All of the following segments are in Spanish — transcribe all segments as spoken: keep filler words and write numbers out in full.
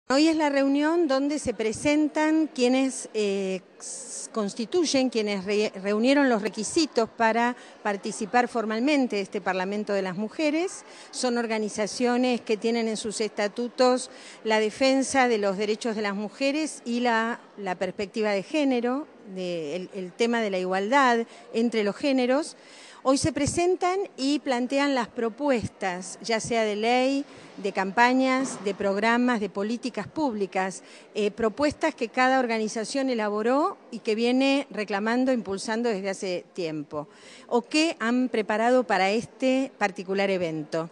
Hoy es la reunión donde se presentan quienes eh, constituyen, quienes re, reunieron los requisitos para participar formalmente de este Parlamento de las Mujeres. Son organizaciones que tienen en sus estatutos la defensa de los derechos de las mujeres y la, la perspectiva de género, de, el, el tema de la igualdad entre los géneros. Hoy se presentan y plantean las propuestas, ya sea de ley, de campañas, de programas, de políticas públicas, eh, propuestas que cada organización elaboró y que viene reclamando, impulsando desde hace tiempo, o que han preparado para este particular evento.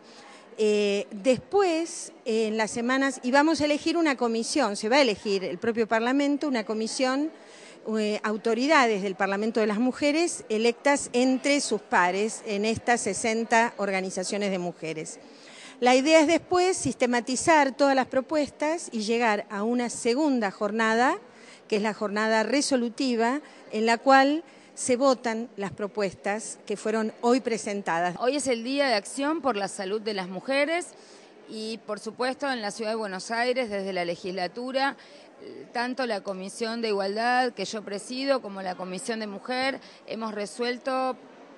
Eh, después, eh, en las semanas, y vamos a elegir una comisión, se va a elegir el propio Parlamento, una comisión, eh, autoridades del Parlamento de las Mujeres electas entre sus pares en estas sesenta organizaciones de mujeres. La idea es después sistematizar todas las propuestas y llegar a una segunda jornada, que es la jornada resolutiva, en la cual se votan las propuestas que fueron hoy presentadas. Hoy es el Día de Acción por la Salud de las Mujeres y, por supuesto, en la Ciudad de Buenos Aires, desde la legislatura, tanto la Comisión de Igualdad que yo presido como la Comisión de Mujer hemos resuelto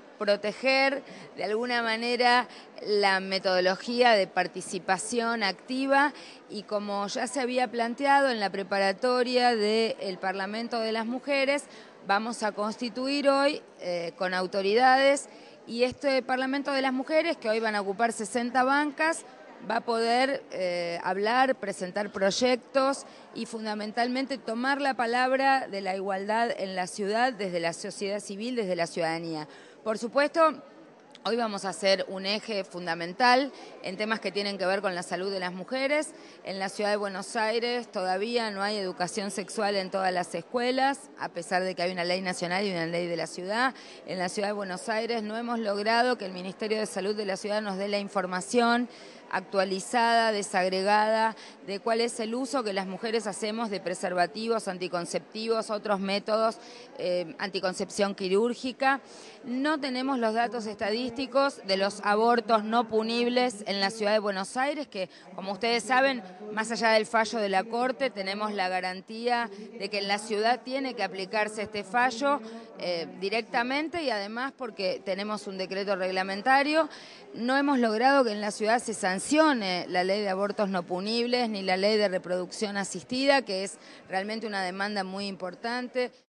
proteger de alguna manera la metodología de participación activa y, como ya se había planteado en la preparatoria del Parlamento de las Mujeres, vamos a constituir hoy eh, con autoridades, y este Parlamento de las Mujeres, que hoy van a ocupar sesenta bancas, va a poder eh, hablar, presentar proyectos y fundamentalmente tomar la palabra de la igualdad en la ciudad desde la sociedad civil, desde la ciudadanía. Por supuesto, hoy vamos a hacer un eje fundamental en temas que tienen que ver con la salud de las mujeres. En la Ciudad de Buenos Aires todavía no hay educación sexual en todas las escuelas, a pesar de que hay una ley nacional y una ley de la ciudad. En la Ciudad de Buenos Aires no hemos logrado que el Ministerio de Salud de la ciudad nos dé la información actualizada, desagregada, de cuál es el uso que las mujeres hacemos de preservativos, anticonceptivos, otros métodos, eh, anticoncepción quirúrgica. No tenemos los datos estadísticos de los abortos no punibles en la Ciudad de Buenos Aires, que, como ustedes saben, más allá del fallo de la Corte, tenemos la garantía de que en la ciudad tiene que aplicarse este fallo eh, directamente, y además porque tenemos un decreto reglamentario. No hemos logrado que en la ciudad se sancione la ley de abortos no punibles ni la ley de reproducción asistida, que es realmente una demanda muy importante.